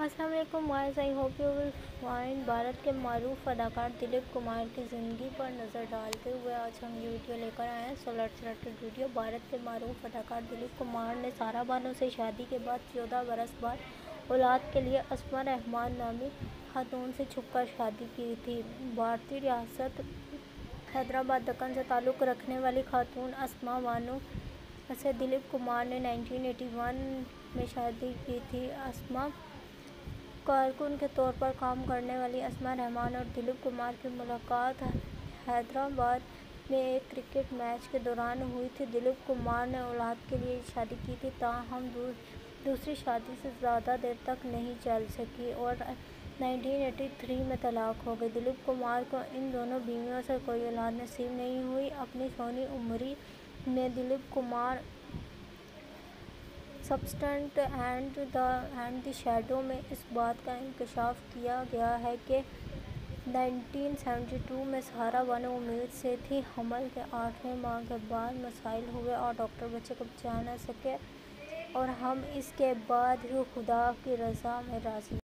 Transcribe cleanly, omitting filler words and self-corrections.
السلام علیکم وائز I hope you will fine. Bharat کے معروف اداکار دلیپ کمار کی زندگی پر نظر ڈالتے ہوئے آج ہم یہ ویڈیو لے کر آئے ہیں۔ So let's start the video. Bharat کے معروف اداکار دلیپ کمار نے سارا بانو سے شادی کے بعد 14 برس بعد اولاد کے لیے اسما رحمان نامی خاتون سے چھپ کر شادی کی تھی۔ بھارتی ریاست حیدرآباد دکن سے تعلق رکھنے والی خاتون اسما بانو سے دلیپ کمار نے 1981 میں شادی کی تھی۔ اسما کارکن کے طور پر کام کرنے والی اسما رحمان اور دلیپ کمار کی ملاقات حیدرآباد میں ایک کرکٹ میچ کے دوران ہوئی تھی۔ دلیپ کمار نے اولاد کے لیے شادی کی تھی، تاہم دوسری شادی زیادہ دیر تک نہیں چل سکی اور 1983 میں طلاق ہو گئی۔ دلیپ کمار کو ان دونوں بیویوں سے کوئی اولاد نصیب نہیں ہوئی۔ اپنی سونی عمری میں Dilip Kumar substance and the shadow میں اس بات کا انکشاف کیا گیا ہے کہ 1972 میں سارا بانو امید سے تھی۔ حمل کے 8ویں ماہ کے بعد مسائل ہوئے اور ڈاکٹر بچے کو بچا نہ سکے اور ہم اس کے بعد ہی خدا کی رضا میں راضی